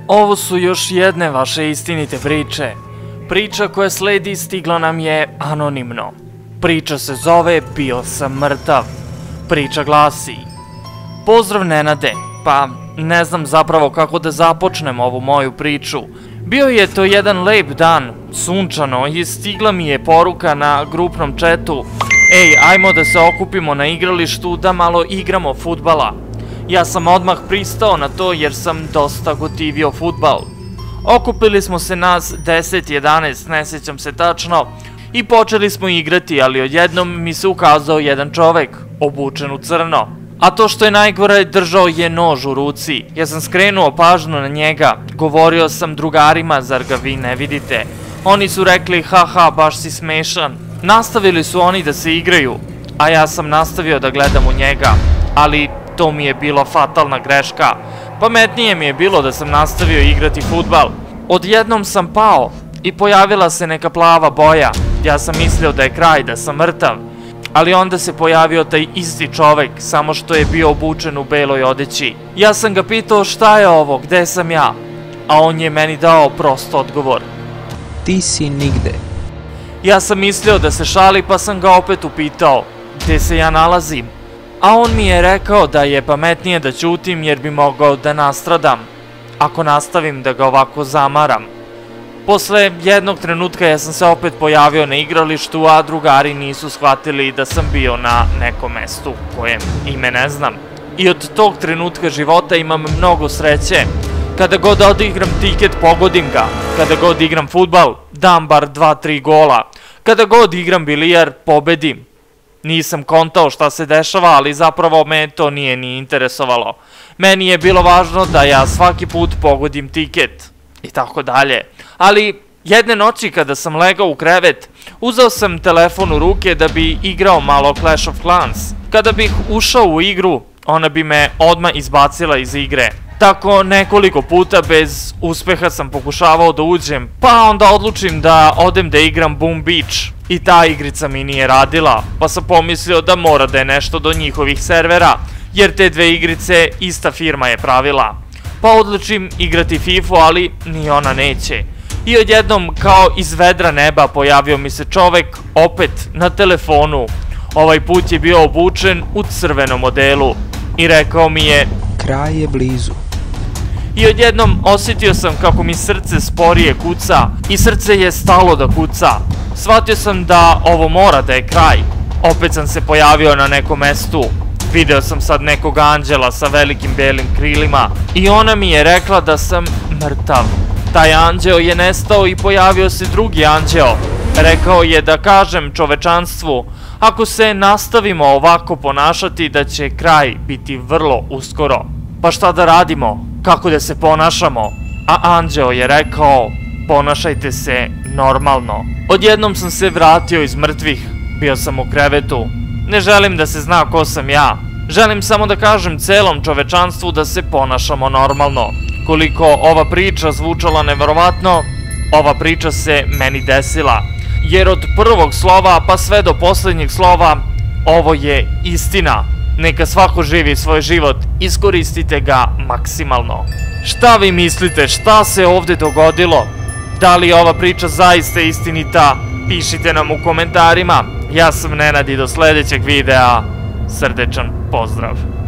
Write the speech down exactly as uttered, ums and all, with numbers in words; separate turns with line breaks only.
Ovo su još jedne vaše istinite priče. Priča koja sledi stigla nam je anonimno. Priča se zove Bio sam mrtav. Priča glasi: Pozdrav Nenade, pa ne znam zapravo kako da započnem ovu moju priču. Bio je to jedan lep dan, sunčano, i stigla mi je poruka na grupnom chatu: Ej, ajmo da se okupimo na igralištu da malo igramo fudbala. Ja sam odmah pristao na to jer sam dosta gotivio fudbal. Okupili smo se nas deset jedanaest, ne sjećam se tačno, i počeli smo igrati, ali odjednom mi se ukazao jedan čovek, obučen u crno. A to što je najgore, držao je nož u ruci. Ja sam skrenuo pažnju na njega, govorio sam drugarima, zar ga vi ne vidite? Oni su rekli, haha, baš si smešan. Nastavili su oni da se igraju, a ja sam nastavio da gledam u njega, ali to mi je bilo fatalna greška. Pametnije mi je bilo da sam nastavio igrati fudbal. Odjednom sam pao i pojavila se neka plava boja. Ja sam mislio da je kraj, da sam mrtav. Ali onda se pojavio taj isti čovek, samo što je bio obučen u beloj odeći. Ja sam ga pitao šta je ovo, gde sam ja? A on je meni dao prost odgovor:
Ti si nigde.
Ja sam mislio da se šali, pa sam ga opet upitao gde se ja nalazim. A on mi je rekao da je pametnije da ćutim jer bi mogao da nastradam ako nastavim da ga ovako zamaram. Posle jednog trenutka ja sam se opet pojavio na igralištu, a drugari nisu shvatili da sam bio na nekom mestu kojem ime ne znam. I od tog trenutka života imam mnogo sreće. Kada god odigram tiket, pogodim ga. Kada god igram fudbal, dam bar dva tri gola. Kada god igram bilijar, pobedim. Nisam kontao šta se dešava, ali zapravo me to nije ni interesovalo. Meni je bilo važno da ja svaki put pogodim tiket i tako dalje. Ali jedne noći kada sam legao u krevet, uzeo sam telefon u ruke da bi igrao malo Clash of Clans. Kada bih ušao u igru, ona bi me odmah izbacila iz igre. Tako nekoliko puta bez uspeha sam pokušavao da uđem, pa onda odlučim da odem da igram Boom Beach. I ta igrica mi nije radila, pa sam pomislio da mora da je nešto do njihovih servera, jer te dve igrice ista firma je pravila. Pa odlučim igrati fifu, ali ni ona neće. I odjednom, kao iz vedra neba, pojavio mi se čovek opet na telefonu. Ovaj put je bio obučen u crvenom modelu i rekao mi je:
Kraj je blizu.
I odjednom osjetio sam kako mi srce sporije kuca i srce je stalo da kuca. Shvatio sam da ovo mora da je kraj. Opet sam se pojavio na nekom mestu. Video sam sad nekog anđela sa velikim belim krilima i ona mi je rekla da sam mrtav. Taj anđeo je nestao i pojavio se drugi anđeo. Rekao je da kažem čovečanstvu, ako se nastavimo ovako ponašati, da će kraj biti vrlo uskoro. Pa šta da radimo? Kako da se ponašamo? A anđeo je rekao: ponašajte se normalno. Odjednom sam se vratio iz mrtvih. Bio sam u krevetu. Ne želim da se zna ko sam ja. Želim samo da kažem celom čovečanstvu da se ponašamo normalno. Koliko ova priča zvučala neverovatno, ova priča se meni desila. Jer od prvog slova pa sve do posljednjeg slova, ovo je istina. Neka svako živi svoj život, iskoristite ga maksimalno. Šta vi mislite, šta se ovdje dogodilo? Da li je ova priča zaista istinita? Pišite nam u komentarima. Ja sam Nenad i do sljedećeg videa srdečan pozdrav.